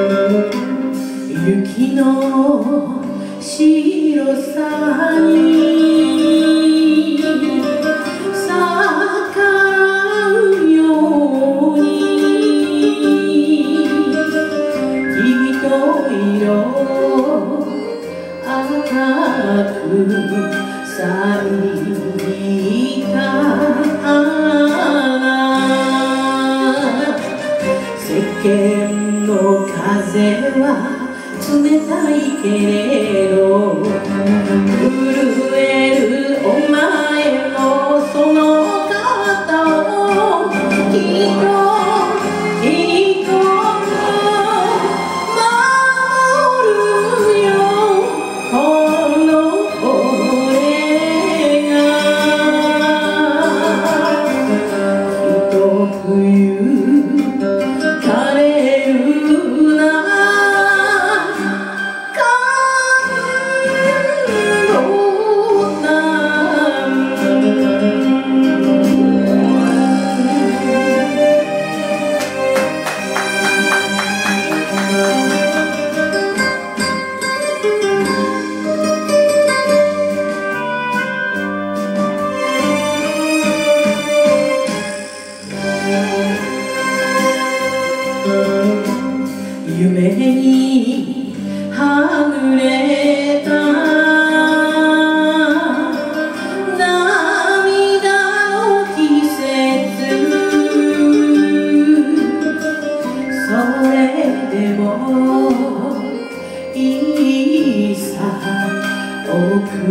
雪の白さに逆らうようにきっと色赤く咲いた花世間の風は冷たいけれど震えるお前のその肩をきっと守るよこの俺がひと冬枯れるな夢にはぐれた涙の季節それでもいいさ遅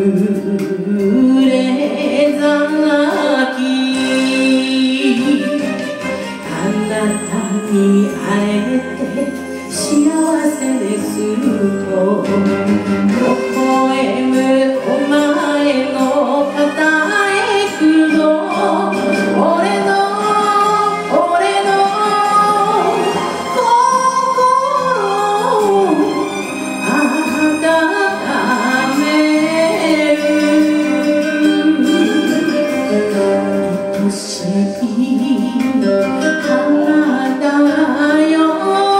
れ咲きあなたに会えて幸せですると微笑むお前の肩へくの俺の心を温める愛しい花だよ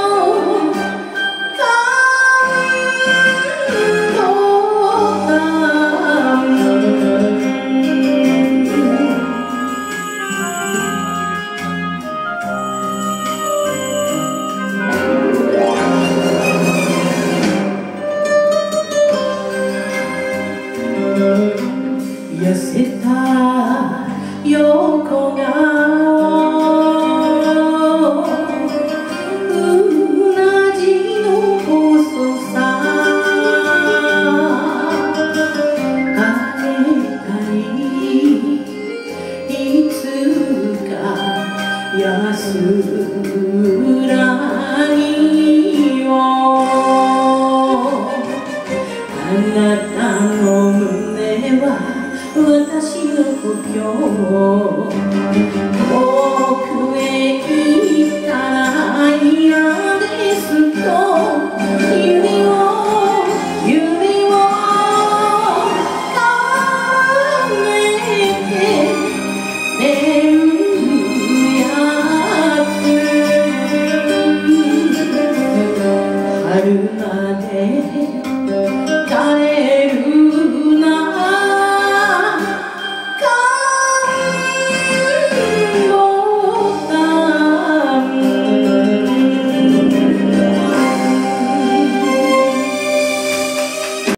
痩せた横顔うなじの細さかけたりいつか安らぎをあなたの胸は私の故郷遠くへ行ったら嫌ですと指をかめて眠るやつ春まで枯れ